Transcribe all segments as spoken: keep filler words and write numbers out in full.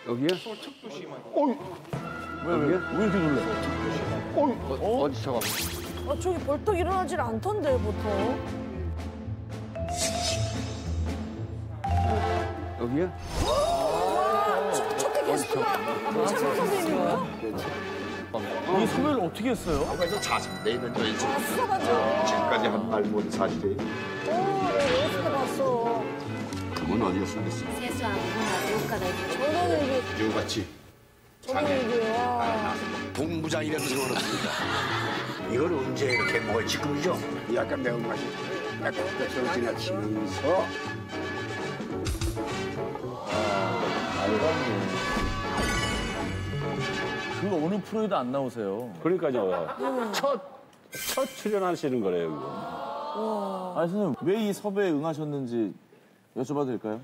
여기야? 어이. 왜, 왜, 왜 이렇게 놀래? 어이. 어? 어디 잠깐만. 아, 저기 벌떡 일어나질 않던데, 보통. 여기야? 첫째 게스트가 장혁 선생님인가요? 이 섭외를 어떻게 했어요? 그래서 자습돼 있는 저 인생. 아, 수사받죠. 지금까지 한 말 모두 사실이에요. 오, 네, 어디서 봤어. 그건 어디가 쓰겠어? 세수하고 나도 옷 갈아입고 저는 이게, 여우같이 저는 이게, 와. 동부장이라도 상관없습니다. 이걸 언제 이렇게 먹어요? 지금이죠? 약간 매운맛이 약간 흑백으로 지나치면서 그 어느 프로에도 안 나오세요. 그러니까요. 첫, 첫 출연하시는 거래요, 이거. 아니, 선생님, 왜 이 섭외에 응하셨는지 여쭤봐도 될까요?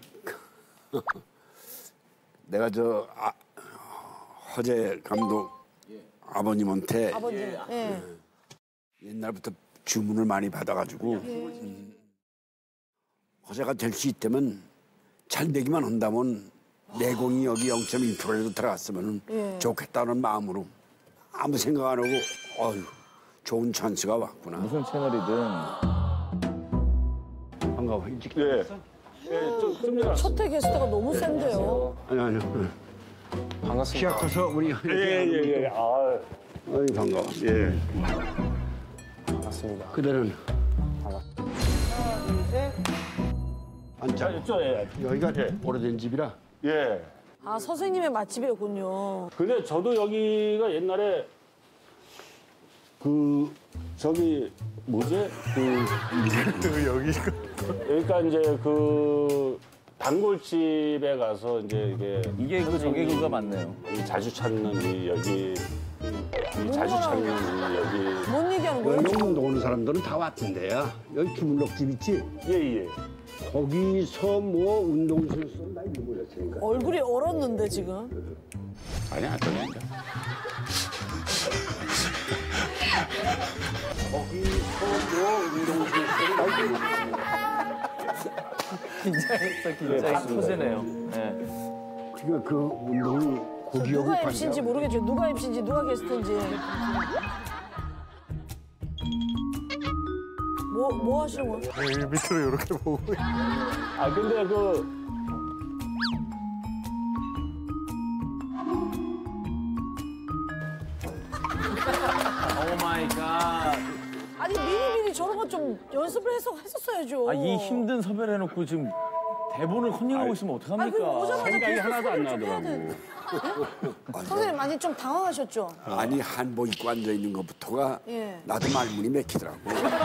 내가 저 아, 허재 감독 아버님한테 아버님, 예. 옛날부터 주문을 많이 받아가지고 음, 허재가 될 수 있다면 잘 되기만 한다면 내공이 여기 영 점 일 퍼센트라도 들어갔으면 예. 좋겠다는 마음으로 아무 생각 안 하고 어휴 좋은 찬스가 왔구나. 무슨 채널이든. 반가워. 일찍 예. 예, 좀, 좀 전에 첫회 게스트가 너무 센데요. 아니 아니. 반갑습니다. 키가 커서 우리 예, 예, 예. 아, 어이 반가워. 예. 반갑습니다. 그대는 앉자. 자, 저, 예. 여기가 예. 오래된 집이라. 예. 아, 선생님의 맛집이었군요. 근데 저도 여기가 옛날에 그, 저기, 뭐지? 그. 여기가. 그러니까 이제 그 단골집에 가서 이제 이게. 이게 그 저게 그가 맞네요. 이 자주 찾는 이 여기. 이 자주 찾는 이 여기. 뭔 얘기하는 거예요? 여기 운동 오는 사람들은 다 왔던데야. 여기 주물럭집 있지? 예, 예. 거기서 뭐 운동선수 나 이거 몰랐으니까. 얼굴이 얼었는데, 지금. 아니, 안 떨린다. 거기서 뭐 운동선수 나 이거 몰랐으니까. 긴장했어, 긴장했어. 터지네요. 예. 그러니까 그 운동이 고기하고 누가 엠씨인지 관계가 모르겠죠. 누가 엠씨인지, 누가 게스트인지. 뭐, 뭐 하시는 거예요? 아, 근데 그. 오 마이 갓. 아니, 미리미리 저런 거 좀 연습을 해서 했었어야죠. 아, 이 힘든 섭외를 해놓고 지금 대본을 컨닝하고 있으면 아, 그럼 어떡합니까? 오자마자 생각이 게스트 하나도 안 섭외를 좀 해야 나더라고. 돼. 선생님 많이 좀 당황하셨죠? 아니 한복 입고 앉아 있는 것부터가 예. 나도 말문이 맥히더라고.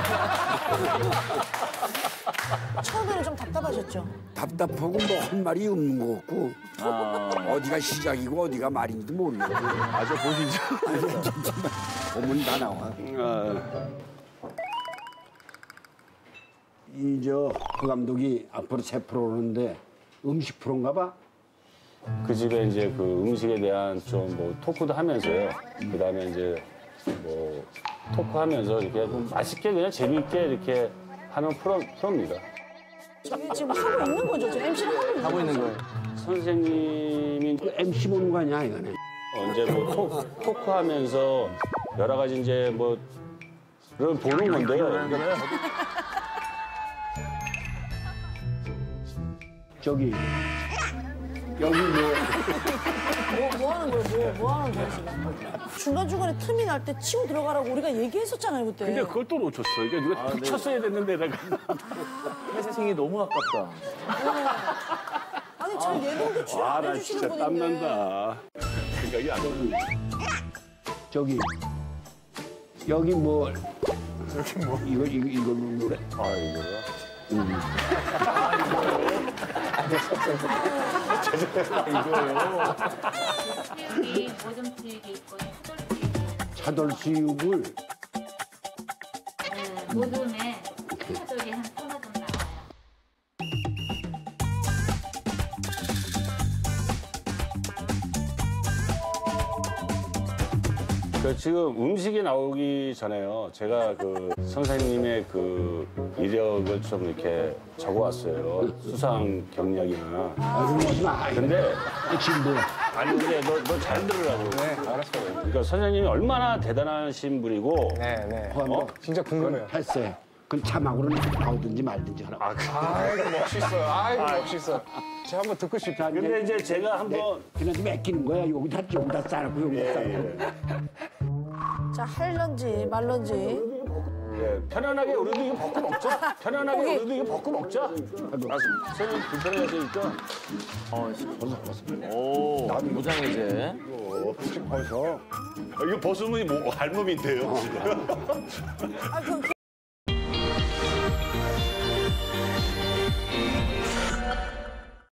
처음에는 좀 답답하셨죠? 답답하고 뭐 할 말이 없는 것 같고 어디가 시작이고 어디가 말인지도 모르겠고. 아저 보시죠. 보면 다 나와. 이 저 허 감독이 앞으로 새 프로 오는데 음식 프로인가 봐? 그 집에 이제 그 음식에 대한 좀 뭐 토크도 하면서요. 그 다음에 이제 뭐 토크하면서 이렇게 좀 맛있게 그냥 재밌게 이렇게 하는 프로, 프로입니다. 이게 지금 하고 있는 거죠? 지금 엠씨를 하고 있는 하고 있는 거예요. 선생님이 그 엠씨 보는 거 아니야 이거는? 어, 이제 뭐 토, 토크하면서 여러 가지 이제 뭐 그걸 보는 건데요. 저기 여기 뭐 뭐, 뭐 하는 거예요? 뭐, 뭐 하는 거예요, 지금? 중간중간에 틈이 날 때 치고 들어가라고 우리가 얘기했었잖아요, 그때. 근데 그걸 또 놓쳤어. 이게 누가 툭 쳤어야 됐는데 내가. 회생이 너무 아깝다. 아니, 잘 예능도 출연 아, 안 나 해주시는 진짜 분인데. 땀난다. 생각이 안 나. 저기 여기 뭐 여기 뭐 이거 이거 이거 노래? 아, 이거야? 수육이 모듬 수육이 있고 차돌수육을 그 모듬에 차돌이 한 서너 점 나와요. 그 지금 음식이 나오기 전에요. 제가 그 선생님의 그 이력을 좀 이렇게 적어왔어요. 수상 경력이나. 아 그런 거지 마. 근데 지금 뭐야? 아니 근데 너 너 잘 들으라고. 네, 알았어요. 그러니까 선생님이 얼마나 대단하신 분이고. 네, 네. 어? 진짜 궁금해요. 했어요. 그건 자막으로는 나오든지 말든지 하라고. 아, 그- 아이고, 멋있어요. 아이고, 멋있어요. 제가 한번 듣고 싶다. 근데 이제 제가 한번 그냥 좀 아끼는 거야. 여기다 여기다 싸고 여기다 싸고. 자, 할런지 말런지. 예, 편안하게 우리도 이거 벗고 먹자. 편안하게 고기. 우리도 이거 벗고 먹자. 아, 선생님 불편해하시니까. 오, 무장해제. 벌써 이거 벗으면 뭐 할멈인데요. 아, 그,